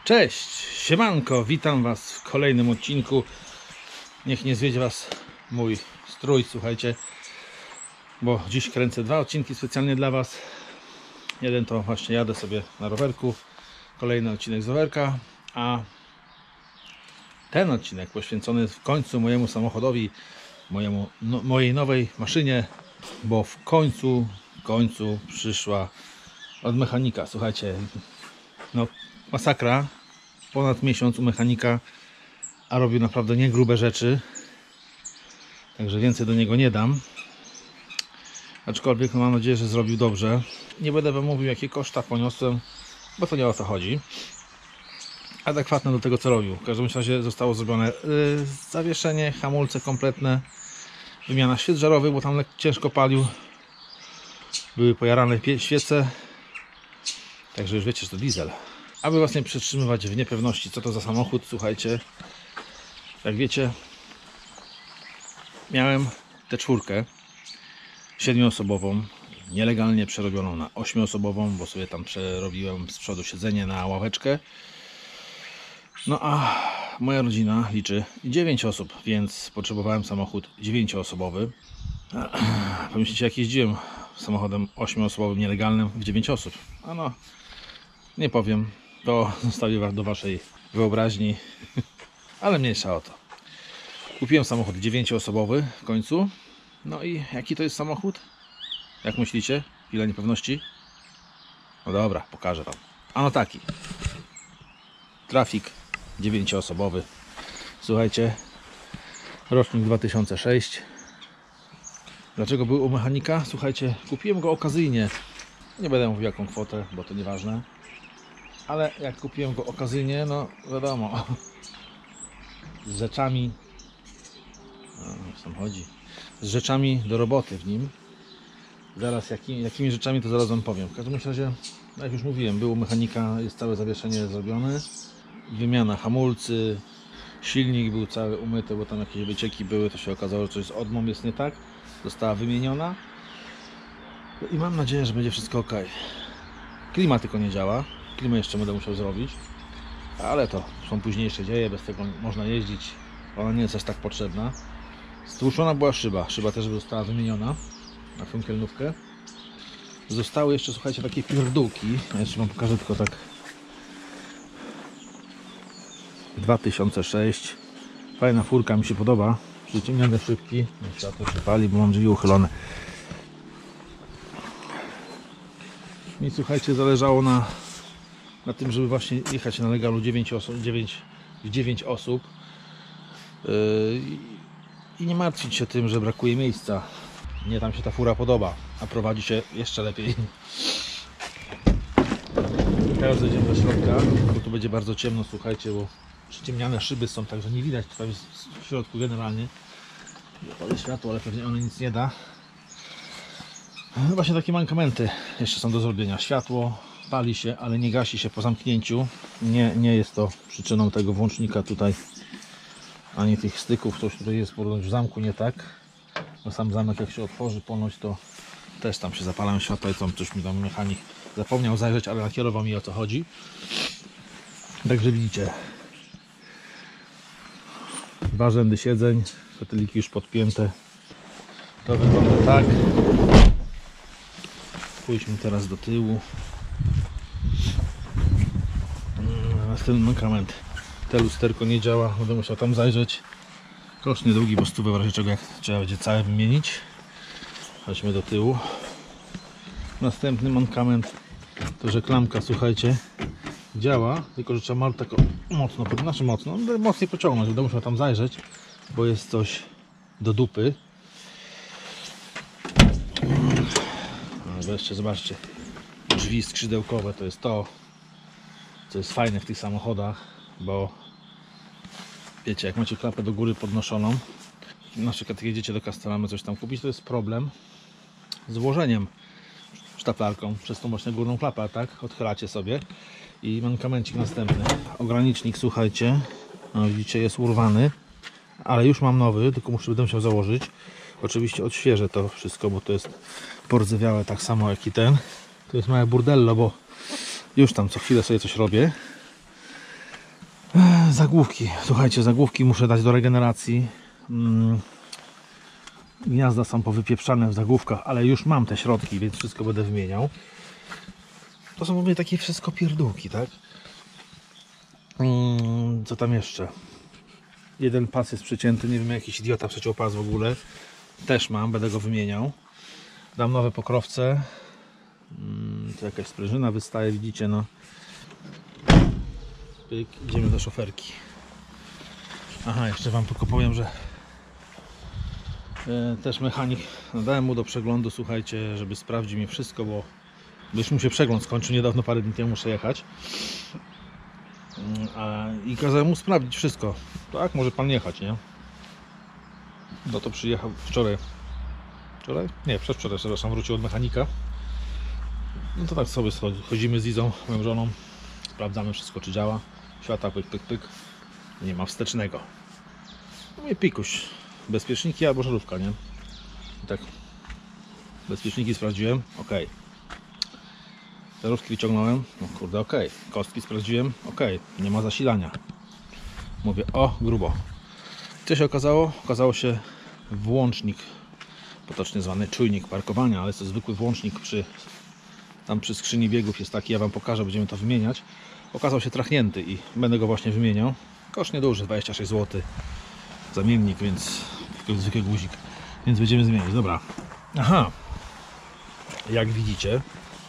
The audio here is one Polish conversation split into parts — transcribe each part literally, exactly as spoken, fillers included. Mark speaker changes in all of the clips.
Speaker 1: Cześć, siemanko, witam Was w kolejnym odcinku. Niech nie zwiedzie Was mój strój, słuchajcie, bo dziś kręcę dwa odcinki specjalnie dla Was. Jeden to właśnie jadę sobie na rowerku, kolejny odcinek z rowerka, a ten odcinek poświęcony jest w końcu mojemu samochodowi, mojemu, no, mojej nowej maszynie, bo w końcu, w końcu przyszła od mechanika. Słuchajcie, no masakra, ponad miesiąc u mechanika, a robił naprawdę nie grube rzeczy, także więcej do niego nie dam, aczkolwiek no, mam nadzieję, że zrobił dobrze. Nie będę Wam mówił, jakie koszta poniosłem, bo to nie o to chodzi, adekwatne do tego, co robił. W każdym razie zostało zrobione yy, zawieszenie, hamulce kompletne, wymiana świec żarowych, bo tam ciężko palił, były pojarane świece, także już wiecie, że to diesel. Aby Was nie przetrzymywać w niepewności, co to za samochód, słuchajcie, jak wiecie, miałem tę czwórkę siedmioosobową, nielegalnie przerobioną na ośmioosobową, bo sobie tam przerobiłem z przodu siedzenie na ławeczkę. No a moja rodzina liczy dziewięć osób, więc potrzebowałem samochód dziewięcioosobowy. Pomyślicie, jak jeździłem samochodem ośmioosobowym nielegalnym w dziewięć osób? A no, nie powiem, to zostawię do Waszej wyobraźni, ale mniejsza o to. Kupiłem samochód dziewięcioosobowy w końcu. No i jaki to jest samochód? Jak myślicie? Chwila niepewności? No dobra, pokażę Wam. Ano taki Traffic dziewięcioosobowy. Słuchajcie, rocznik dwa tysiące szósty. Dlaczego był u mechanika? Słuchajcie, kupiłem go okazyjnie. Nie będę mówił jaką kwotę, bo to nieważne. Ale jak kupiłem go okazyjnie, no wiadomo, z rzeczami, no, co tam chodzi, z rzeczami do roboty w nim. Zaraz jaki, jakimi rzeczami, to zaraz Wam powiem. W każdym razie, jak już mówiłem, był u mechanika, jest całe zawieszenie zrobione, wymiana hamulcy, silnik był cały umyty, bo tam jakieś wycieki były, to się okazało, że coś z odmą jest nie tak, została wymieniona i mam nadzieję, że będzie wszystko ok. Klima tylko nie działa. Klimę jeszcze będę musiał zrobić, ale to są późniejsze dzieje, bez tego można jeździć, ona nie jest aż tak potrzebna. Stłuczona była szyba, szyba też została wymieniona na funkielnówkę. Zostały jeszcze, słuchajcie, takie pierdółki, ja jeszcze Wam pokażę tylko tak. dwa tysiące szósty, fajna furka, mi się podoba, przyciemniane szybki, światło się pali, bo mam drzwi uchylone. Mi, słuchajcie, zależało na na tym, żeby właśnie jechać na legalu dziewięć osób, dziewięć, dziewięć osób yy, i nie martwić się tym, że brakuje miejsca. Mnie tam się ta fura podoba, a prowadzi się jeszcze lepiej. Teraz zejdziemy do środka, bo tu będzie bardzo ciemno, słuchajcie, bo przyciemniane szyby są, także nie widać tutaj w środku generalnie. Zapalę światło, ale pewnie ono nic nie da. No właśnie takie mankamenty jeszcze są do zrobienia. Światło pali się, ale nie gasi się po zamknięciu. Nie, nie jest to przyczyną tego włącznika tutaj, ani tych styków. Coś tutaj jest ponoć w zamku nie tak. Bo sam zamek, jak się otworzy ponoć, to też tam się zapalają światła i tam coś mi tam mechanik zapomniał zajrzeć, ale nakierował mi, o co chodzi. Także widzicie, dwa rzędy siedzeń, foteliki już podpięte. To wygląda tak. Pójdźmy teraz do tyłu. Następny mankament. Te lusterko nie działa, będę musiał tam zajrzeć. Koszt niedługi, bo stówę w razie czego, jak trzeba będzie całe wymienić. Chodźmy do tyłu. Następny mankament to, że klamka, słuchajcie, działa, tylko że trzeba tak mocno, znaczy mocno, mocniej pociągnąć. Będę musiał tam zajrzeć, bo jest coś do dupy. No, wreszcie zobaczcie, drzwi skrzydełkowe to jest to, co jest fajne w tych samochodach, bo wiecie, jak macie klapę do góry podnoszoną, na przykład jak jedziecie do Castoramy coś tam kupić, to jest problem z włożeniem sztaplarką przez tą właśnie górną klapę, tak? Odchylacie sobie i mankamencik następny. Ogranicznik, słuchajcie, no, widzicie, jest urwany, ale już mam nowy, tylko muszę, będę musiał założyć. Oczywiście odświeżę to wszystko, bo to jest pordzewiałe tak samo jak i ten. To jest małe burdello, bo już tam co chwilę sobie coś robię. Zagłówki. Słuchajcie, zagłówki muszę dać do regeneracji. Mm. Gniazda są powypieprzane w zagłówkach, ale już mam te środki, więc wszystko będę wymieniał. To są w ogóle takie wszystko pierdółki, tak? Mm. Co tam jeszcze? Jeden pas jest przecięty, nie wiem, jakiś idiota przeciął pas w ogóle. Też mam, będę go wymieniał. Dam nowe pokrowce. Mm. Tu jakaś sprężyna wystaje, widzicie, no. Pyk, idziemy do szoferki. Aha, jeszcze wam tylko powiem, że e, też mechanik, dałem mu do przeglądu, słuchajcie, żeby sprawdził mi wszystko, bo już mu się przegląd skończył niedawno, parę dni temu muszę jechać. A, i kazałem mu sprawdzić wszystko. Tak, może pan jechać, nie? No to przyjechał wczoraj. Wczoraj? Nie, przedwczoraj, przepraszam, wrócił od mechanika. No to tak sobie chodzimy z Izą, moją żoną. Sprawdzamy wszystko, czy działa. Świata, pyk, pyk, pyk. Nie ma wstecznego. No i pikuś. Bezpieczniki albo żarówka, nie? I tak. Bezpieczniki sprawdziłem. Ok. Żarówki wyciągnąłem. No kurde, ok. Kostki sprawdziłem. Ok. Nie ma zasilania. Mówię, o, grubo. Co się okazało? Okazało się włącznik, potocznie zwany czujnik parkowania, ale jest to zwykły włącznik przy, tam przy skrzyni biegów jest taki, ja wam pokażę, będziemy to wymieniać. Okazał się trachnięty i będę go właśnie wymieniał. Koszt nieduży, dwadzieścia sześć złotych. Zamiennik, więc tylko zwykły guzik. Więc będziemy zmieniać. Dobra. Aha. Jak widzicie,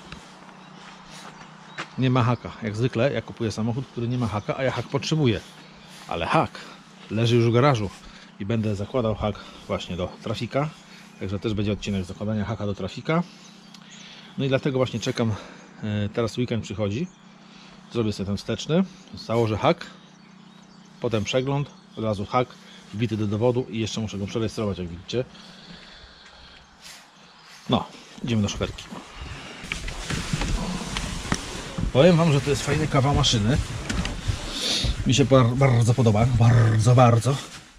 Speaker 1: nie ma haka. Jak zwykle ja kupuję samochód, który nie ma haka, a ja hak potrzebuję. Ale hak leży już w garażu i będę zakładał hak właśnie do trafika. Także też będzie odcinek zakładania haka do trafika. No i dlatego właśnie czekam. Teraz weekend przychodzi. Zrobię sobie ten wsteczny. Założę hak. Potem przegląd. Od razu hak wbity do dowodu i jeszcze muszę go przerejestrować, jak widzicie. No, idziemy do szoferki. Powiem wam, że to jest fajny kawał maszyny. Mi się bardzo podoba. Bardzo, bardzo.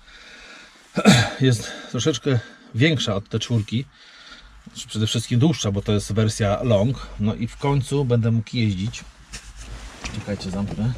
Speaker 1: Jest troszeczkę większa od T cztery. Przede wszystkim dłuższa, bo to jest wersja long. No i w końcu będę mógł jeździć. Czekajcie, zamknę.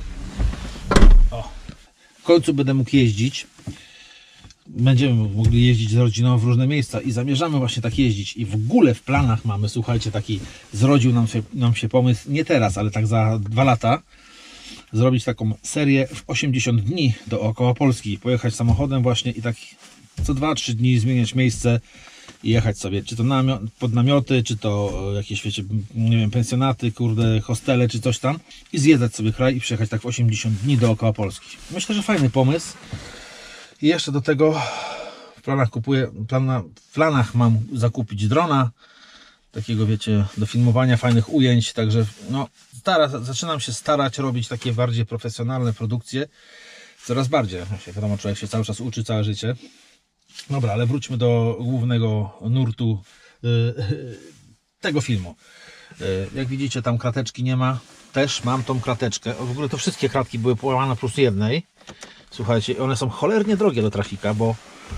Speaker 1: O. W końcu będę mógł jeździć. Będziemy mogli jeździć z rodziną w różne miejsca i zamierzamy właśnie tak jeździć. I w ogóle w planach mamy, słuchajcie, taki zrodził nam się, nam się pomysł, nie teraz, ale tak za dwa lata, zrobić taką serię w osiemdziesiąt dni dookoła Polski. Pojechać samochodem właśnie i tak co dwa trzy dni zmieniać miejsce i jechać sobie, czy to namiot, pod namioty, czy to jakieś, wiecie, nie wiem, pensjonaty, kurde, hostele, czy coś tam i zwiedzać sobie kraj i przyjechać tak w osiemdziesiąt dni dookoła Polski. Myślę, że fajny pomysł. I jeszcze do tego w planach kupuję, plana, w planach mam zakupić drona, takiego, wiecie, do filmowania fajnych ujęć, także no, stara, zaczynam się starać robić takie bardziej profesjonalne produkcje, coraz bardziej, wiadomo, człowiek się cały czas uczy, całe życie. Dobra, ale wróćmy do głównego nurtu yy, tego filmu. Yy, jak widzicie, tam krateczki nie ma, też mam tą krateczkę, w ogóle to wszystkie kratki były połamane plus jednej. Słuchajcie, one są cholernie drogie do trafika, bo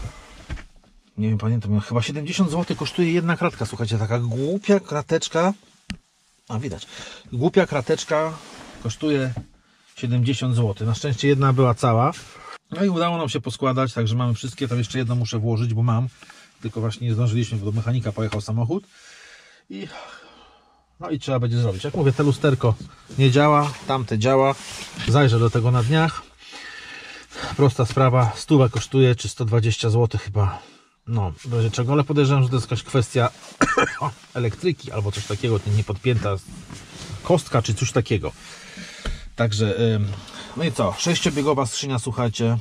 Speaker 1: nie wiem, pamiętam, chyba siedemdziesiąt złotych kosztuje jedna kratka. Słuchajcie, taka głupia krateczka, a widać, głupia krateczka kosztuje siedemdziesiąt złotych. Na szczęście jedna była cała. No i udało nam się poskładać, także mamy wszystkie. Tam jeszcze jedno muszę włożyć, bo mam, tylko właśnie nie zdążyliśmy, bo do mechanika pojechał samochód. I no i trzeba będzie zrobić. Jak mówię, te lusterko nie działa, tamte działa. Zajrzę do tego na dniach. Prosta sprawa, stówę kosztuje, czy sto dwadzieścia złotych chyba, no, w razie czego, ale podejrzewam, że to jest jakaś kwestia elektryki, albo coś takiego, nie podpięta kostka, czy coś takiego. Także, no i co, sześciobiegowa skrzynia, słuchajcie,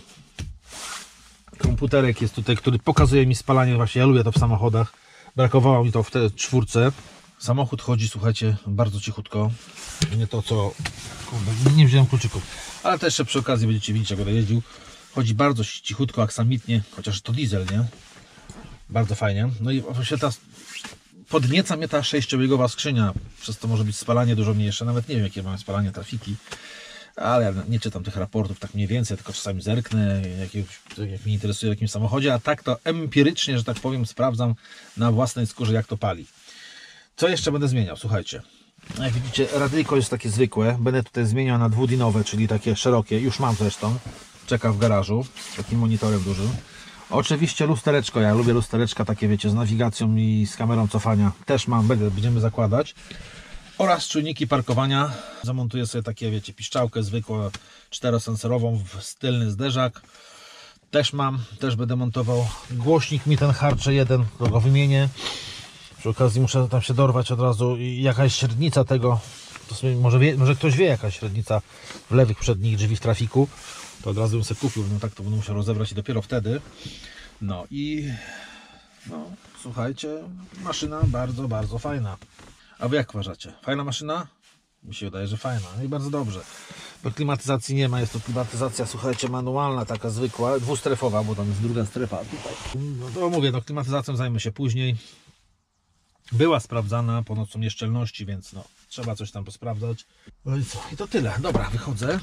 Speaker 1: komputerek jest tutaj, który pokazuje mi spalanie, właśnie ja lubię to w samochodach, brakowało mi to w tej czwórce. Samochód chodzi, słuchajcie, bardzo cichutko, nie to co, kurde, nie wziąłem kluczyków, ale też jeszcze przy okazji będziecie widzieć, jak będę jeździł. Chodzi bardzo cichutko, aksamitnie, chociaż to diesel, nie? Bardzo fajnie. No i właśnie ta, podnieca mnie ta sześciobiegowa skrzynia, przez to może być spalanie dużo mniejsze, nawet nie wiem, jakie mam spalanie trafiki, ale ja nie czytam tych raportów tak mniej więcej, tylko czasami zerknę, jak, jak mnie interesuje w jakimś samochodzie, a tak to empirycznie, że tak powiem, sprawdzam na własnej skórze, jak to pali. Co jeszcze będę zmieniał? Słuchajcie, Jak widzicie, radyjko jest takie zwykłe. Będę tutaj zmieniał na dwudinowe, czyli takie szerokie. Już mam zresztą. Czeka w garażu. Z takim monitorem dużym. Oczywiście lustereczko. Ja lubię lustereczka takie, wiecie, z nawigacją i z kamerą cofania. Też mam, będę, będziemy zakładać. Oraz czujniki parkowania. Zamontuję sobie takie, wiecie, piszczałkę zwykłą, czterosensorową w tylny zderzak. Też mam, też będę montował. Głośnik mi ten Harcze jeden, go wymienię. Przy okazji muszę tam się dorwać od razu. I jakaś średnica tego, to sobie może, wie, może ktoś wie, jakaś średnica w lewych przednich drzwi w trafiku, to od razu bym sobie kupił, no tak to będę musiał rozebrać i dopiero wtedy. No i no, słuchajcie, maszyna bardzo, bardzo fajna. A wy jak uważacie? Fajna maszyna? Mi się wydaje, że fajna. No i bardzo dobrze. Bo klimatyzacji nie ma. Jest to klimatyzacja, słuchajcie, manualna, taka zwykła, dwustrefowa, bo tam jest druga strefa. Tutaj. No to mówię, no klimatyzacją zajmę się później. Była sprawdzana, ponoć są nieszczelności, więc no, trzeba coś tam posprawdzać. No i co? I to tyle. Dobra, wychodzę.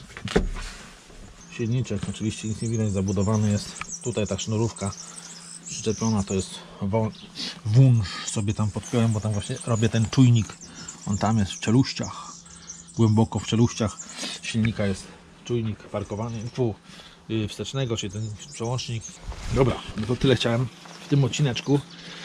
Speaker 1: Silniczek, oczywiście nic nie widać, zabudowany jest. Tutaj ta sznurówka przyczepiona, to jest wunsz, sobie tam podpiąłem, bo tam właśnie robię ten czujnik. On tam jest w czeluściach, głęboko w czeluściach silnika jest czujnik parkowany, pół wstecznego, czyli ten przełącznik. Dobra, no to tyle chciałem w tym odcineczku.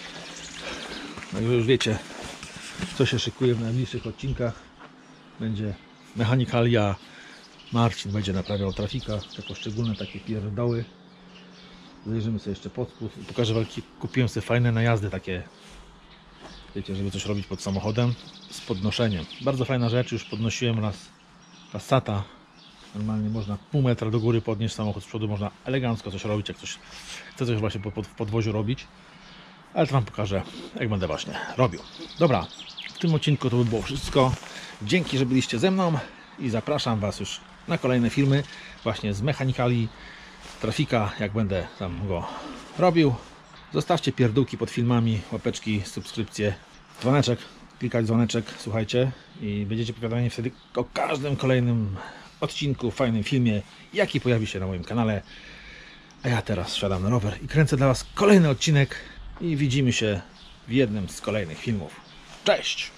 Speaker 1: Także już wiecie, co się szykuje w najbliższych odcinkach. Będzie mechanikalia, Marcin będzie naprawiał trafika, te poszczególne takie pierdoły. Zajrzymy sobie jeszcze pod spód i pokażę walki. Kupiłem sobie fajne najazdy takie, wiecie, żeby coś robić pod samochodem z podnoszeniem. Bardzo fajna rzecz, już podnosiłem raz Passata. Normalnie można pół metra do góry podnieść samochód z przodu, można elegancko coś robić, jak ktoś chce coś właśnie w podwoziu robić. Ale to wam pokażę, jak będę właśnie robił. Dobra, w tym odcinku to by było wszystko. Dzięki, że byliście ze mną i zapraszam was już na kolejne filmy właśnie z mechanikali trafika, jak będę tam go robił. Zostawcie pierdółki pod filmami, łapeczki, subskrypcje, dzwoneczek, klikać dzwoneczek, słuchajcie, i będziecie powiadani wtedy o każdym kolejnym odcinku, fajnym filmie, jaki pojawi się na moim kanale. A ja teraz wsiadam na rower i kręcę dla was kolejny odcinek i widzimy się w jednym z kolejnych filmów. Cześć!